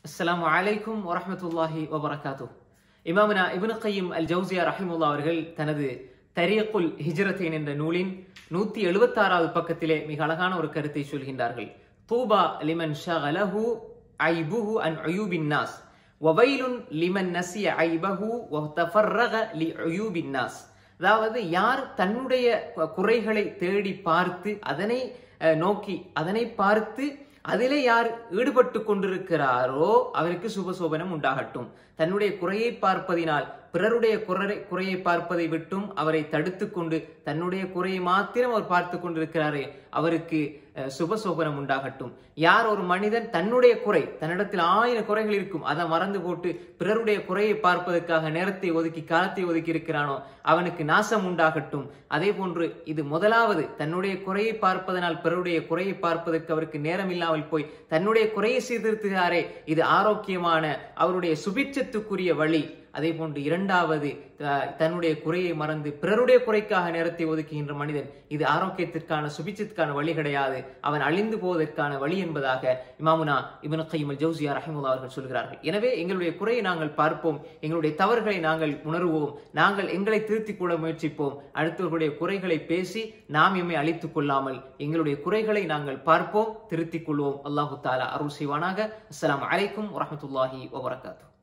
அஸ்ஸலாமு அலைக்கும் வரஹ்மத்துல்லாஹி வபரகாத்துஹ். இமாமுனா இப்னு கய்யிம் அல் ஜௌசியா ரஹிமஹுல்லாஹ் அவர்கள் தனது தரீக்குல் ஹிஜ்ரத்தைன் என்ற நூலின் 176வது பக்கத்திலே மிக அழகான ஒரு கருத்தை சொல்கின்றார்கள். தூபா லிமன் ஷகலஹு ஐபுஹு அன் உயூபின் நாஸ் வவைலுன் லிமன் நசிய ஐபஹு வதஃபர்ரக லி உயூபின் நாஸ். அதாவது யார் தன்னுடைய குறைகளை தேடி பார்த்து அதனை நோக்கி அதனை பார்த்து அதிலே யார் ஈடுபட்டு கொண்டிருக்கிறாரோ அவருக்கு சுபசோபனம் உண்டாகட்டும். தன்னுடைய குறையை பார்ப்பதினால் பிறருடைய குறையை பார்ப்பதை விட்டும் அவரை தடுத்து கொண்டு தன்னுடைய குறையை மாத்திரம் அவர் பார்த்து கொண்டிருக்கிறாரே அவருக்கு சுபசோபனம் உண்டாகட்டும். யார் ஒரு மனிதன் தன்னுடைய குறை, தன்னிடத்தில் 1000 குறைகள் இருக்கும், அதை மறந்து போட்டு பிறருடைய குறையை பார்ப்பதற்காக நேரத்தை ஒதுக்கி காலத்தை ஒதுக்கி இருக்கிறானோ அவனுக்கு நாசம் உண்டாகட்டும். அதே போன்று இது முதலாவது, தன்னுடைய குறையை பார்ப்பதனால் பிறருடைய குறையை பார்ப்பதற்கு அவருக்கு நேரம் இல்லாமல் போய் தன்னுடைய குறையை சீர்திருத்துகிறாரே இது ஆரோக்கியமான அவருடைய சுபிட்சத்துக்குரிய வழி. அதே போன்று இரண்டாவது, தன்னுடைய குறையை மறந்து பிறருடைய குறைக்காக நேரத்தை ஒதுக்குகின்ற மனிதன் இது ஆரோக்கியத்திற்கான சுபிட்சத்திற்கான வழி கிடையாது, அவன் அழிந்து போவதற்கான வழி என்பதாக இமாமுனா இப்னு கய்யிம் அல் ஜௌசியா ரஹிமஹுல்லாஹ் அவர்கள் சொல்கிறார்கள். எனவே எங்களுடைய குறையை நாங்கள் பார்ப்போம், எங்களுடைய தவறுகளை நாங்கள் உணர்வோம், நாங்கள் எங்களை திருத்திக் கொள்ள முயற்சிப்போம். அடுத்தவர்களுடைய குறைகளை பேசி நாம் எம்மை அழித்துக் கொள்ளாமல் எங்களுடைய குறைகளை நாங்கள் பார்ப்போம், திருத்திக் கொள்வோம். அல்லாஹு தஆலா அருள் செய்வானாக. அஸ்ஸலாமு அலைக்கும் வரஹ்மத்துல்லாஹி வபரகாத்துஹ்.